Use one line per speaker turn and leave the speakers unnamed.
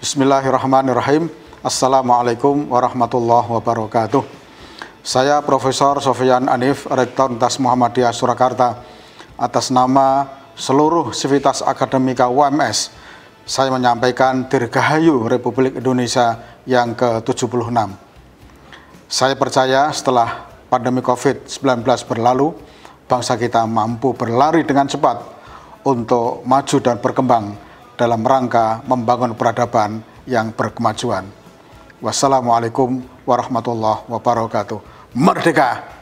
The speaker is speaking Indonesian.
Bismillahirrahmanirrahim. Assalamualaikum warahmatullahi wabarakatuh. Saya Profesor Sofyan Anif, Rektor Universitas Muhammadiyah Surakarta. Atas nama seluruh sivitas akademika UMS, saya menyampaikan Dirgahayu Republik Indonesia yang ke-76. Saya percaya setelah pandemi COVID-19 berlalu, bangsa kita mampu berlari dengan cepat untuk maju dan berkembang dalam rangka membangun peradaban yang berkemajuan. Wassalamualaikum warahmatullahi wabarakatuh. Merdeka!